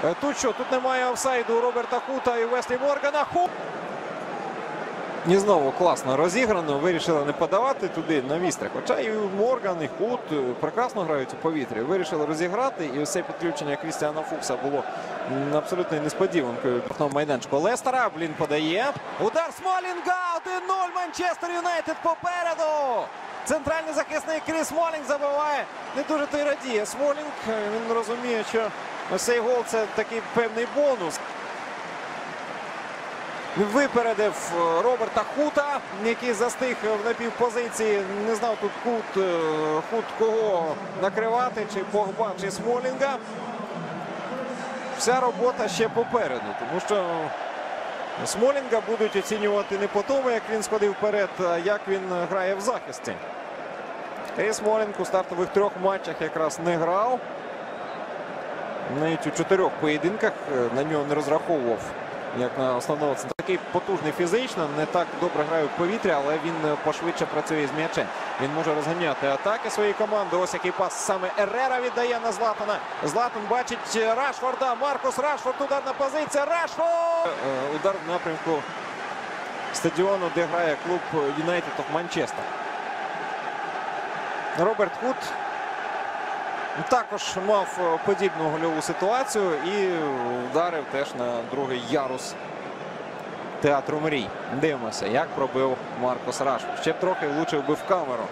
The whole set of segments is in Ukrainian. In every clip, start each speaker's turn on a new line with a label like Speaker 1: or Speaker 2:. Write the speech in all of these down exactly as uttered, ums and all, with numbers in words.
Speaker 1: Тут що? Тут немає офсайду у Роберта Хута і Веслі Моргана. Хут! І знову класно розіграно. Вирішили не подавати туди на вістря. Хоча і Морган, і Хут прекрасно грають у повітрі. Вирішили розіграти. І ось це підключення Крістіана Фукса було абсолютно несподіванкою на майданчику Лестера. Блін подає. Удар Смолінга. один нуль. Манчестер Юнайтед попереду. Центральний захисник Кріс Смолінг забиває. Не дуже той радіє. Смолінг, він розуміє, що ось цей гол – це такий певний бонус. Випередив Роберта Хута, який застиг в напівпозиції. Не знав тут Хут, Хут кого накривати, чи Погба, чи Смолінга. Вся робота ще попереду, тому що Смолінга будуть оцінювати не по тому, як він сходив вперед, а як він грає в захисті. Кріс Смолінг у стартових трьох матчах якраз не грав. Навіть у чотирьох поєдинках на нього не розраховував, як на основного. Це такий потужний фізично, не так добре грає в повітря, але він пошвидше працює з м'ячем. Він може розганяти атаки своєї команди. Ось який пас саме Еррера віддає на Златана. Златан бачить Рашфорда. Маркус Рашфорд, ударна позиція. Рашфорд! Удар в напрямку стадіону, де грає клуб Юнайтед оф Манчестер. Роберт Хут також мав подібну гольову ситуацію і вдарив теж на другий ярус театру мрій. Дивимося, як пробив Маркус Рашфорд. Ще б трохи влучив би в камеру.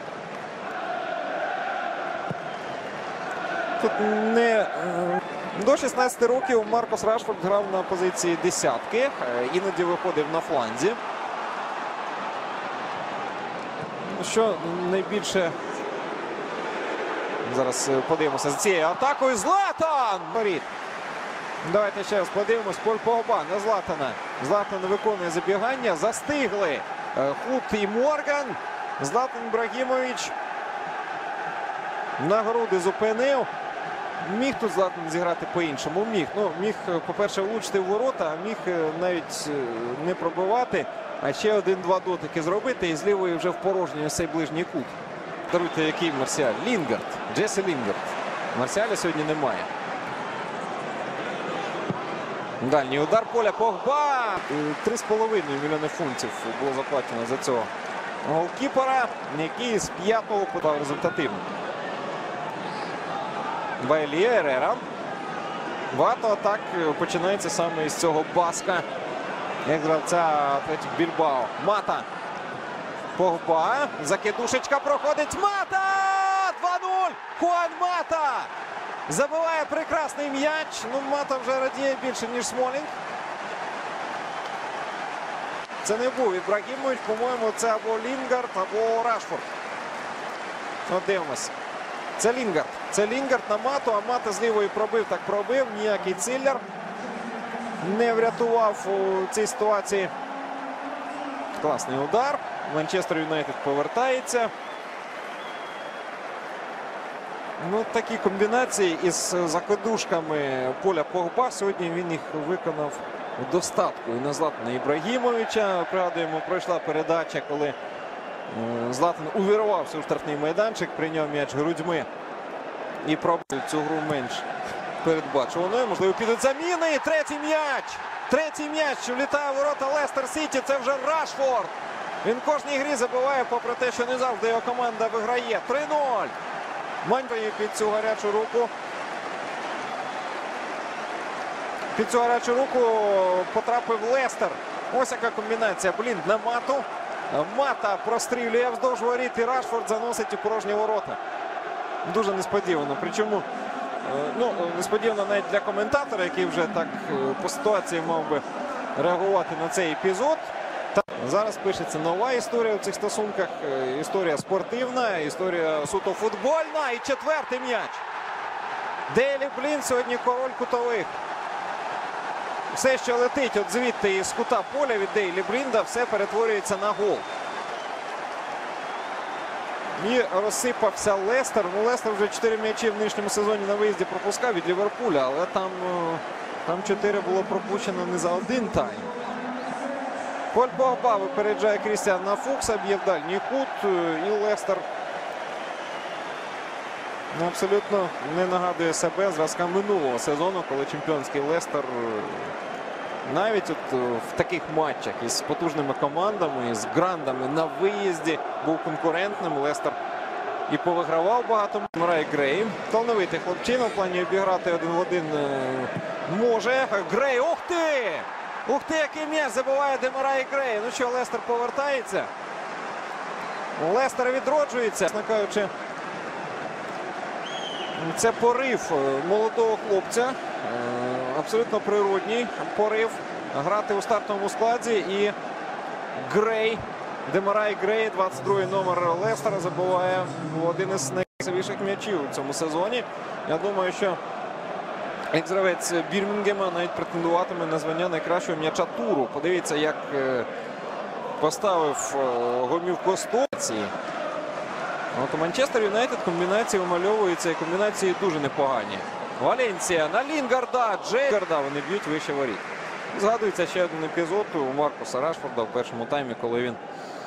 Speaker 1: Тут не... До шістнадцяти років Маркус Рашфорд грав на позиції десятки. Іноді виходив на фланзі. Що найбільше... Зараз подивимося за цією атакою. Златан! Давайте ще раз подивимось. Поль Погба на Златана. Златан виконує забігання. Застигли Хут і Морган. Златан Ібрагімович на груди зупинив. Міг тут Златан зіграти по-іншому. Міг. Ну, міг, по-перше, влучити в ворота, а міг навіть не пробивати. А ще один-два дотики зробити. І з лівої вже в порожній ось цей ближній кут. Даруйте, який Марсіаль? Лінгард. Джесі Лінгард. Марсіаля сьогодні немає. Дальній удар поля. Погба. Три з половиною мільйони фунтів було заплачено за цього голкіпера, який з п'ятого подав результативно. Байлі, Еррера. Багато атак починається саме із цього баска, як гравця Атлетік Більбао. Мата. Погба. Закидушечка проходить. Мата! два нуль! Хуан Мата! Забиває прекрасний м'яч. Ну, Мата вже радіє більше, ніж Смолінг. Це не був Ібрагімович. По-моєму, це або Лінгард, або Рашфорд. От дивимось. Це Лінгард. Це Лінгард на Мату, а Мата з лівої пробив, так пробив. Ніякий Циллер не врятував у цій ситуації. Класний удар. Манчестер Юнайтед повертається. Ну, такі комбінації із закидушками поля Погба. Сьогодні він їх виконав в достатку. І на Златана Ібрагімовича. Пригадуємо, пройшла передача, коли Златан увірвався у штрафний майданчик, прийняв м'яч грудьми і пробив цю гру менш передбачуваною. Можливо, підуть заміни. І третій м'яч. Третій м'яч, що влітає в ворота Лестер Сіті. Це вже Рашфорд. Він в кожній грі забиває, попри те, що не завжди його команда виграє. три нуль. Маньбає під цю гарячу руку. Під цю гарячу руку потрапив Лестер. Ось яка комбінація. Блін, на Мату. Мата прострілює вздовж воріт і Рашфорд заносить у порожні ворота. Дуже несподівано. Причому, ну, несподівано навіть для коментатора, який вже так по ситуації мав би реагувати на цей епізод. Зараз пишеться нова історія у цих стосунках. Історія спортивна, історія суто футбольна. І четвертий м'яч. Дейлі Блін сьогодні король кутових. Все, що летить от звідти із кута поля від Дейлі Блінда, все перетворюється на гол. І розсипався Лестер. Ну, Лестер вже чотири м'ячі в нинішньому сезоні на виїзді пропускав від Ліверпуля, але там, там чотири було пропущено не за один тайм. Поль Погба випереджає Крістіана Фукса, б'є в дальній кут, і Лестер Ну, абсолютно не нагадує себе зразка минулого сезону, коли чемпіонський Лестер навіть от в таких матчах із потужними командами, з грандами на виїзді був конкурентним. Лестер і повигравав багато. Демарай Грей. Талановитий хлопчина в плані обіграти один в один може. Грей, ух ти! Ух ти, який м'яч забиває Демарай Грей. Ну що, Лестер повертається. Лестер відроджується. Чесно кажучи, це порив молодого хлопця. Абсолютно природній порив грати у стартовому складі. І Грей, Демарай Грей, двадцять другий номер Лестера, забиває один із найкрасивіших м'ячів у цьому сезоні. Я думаю, що екс-гравець Бірмінгема навіть претендуватиме на звання найкращого м'яча туру. Подивіться, як поставив гомівку стовці. От у Манчестер Юнайтед комбінації вимальовуються, і комбінації дуже непогані. Валенсія на Лінгарда, Джейгарда, вони б'ють вище воріт. Згадується ще один епізод у Маркуса Рашфорда в першому таймі, коли він,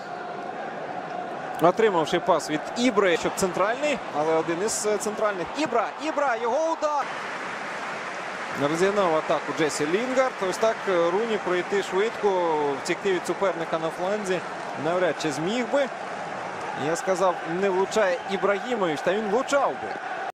Speaker 1: отримавши пас від Ібри, щоб центральний, але один із центральних. Ібра, Ібра, його удар! Розігнав атаку Джесі Лінгард. Ось так Руні пройти швидко, втекти від суперника на фланзі навряд чи зміг би. Я сказав, не влучає Ібрагімович, та він влучав би.